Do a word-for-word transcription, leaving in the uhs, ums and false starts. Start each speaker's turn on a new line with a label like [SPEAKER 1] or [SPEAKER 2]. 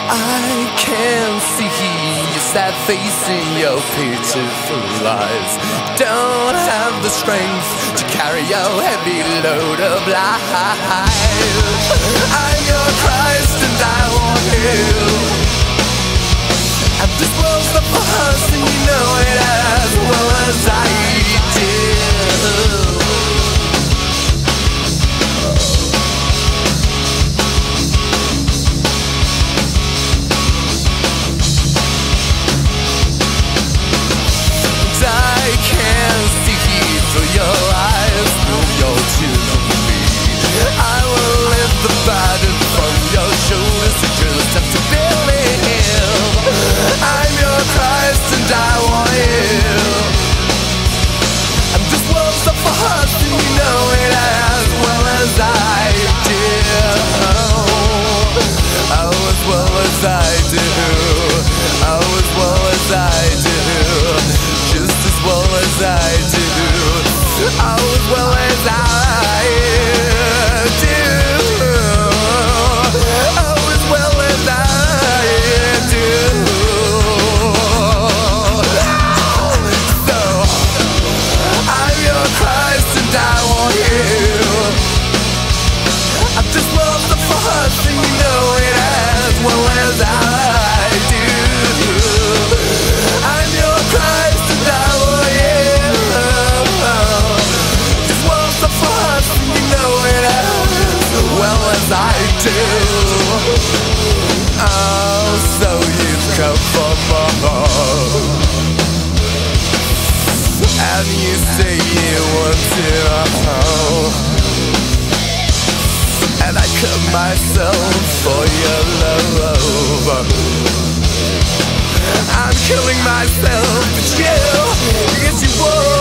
[SPEAKER 1] I can see your sad face in your pitiful eyes. Don't have the strength to carry your heavy load of lies. I'm your Christ and I want you. And this world's not for us and you know it as well as I do. Oh, so you've come for more, and you say you want to know, and I cut myself for your love. I'm killing myself, but you, yes you would.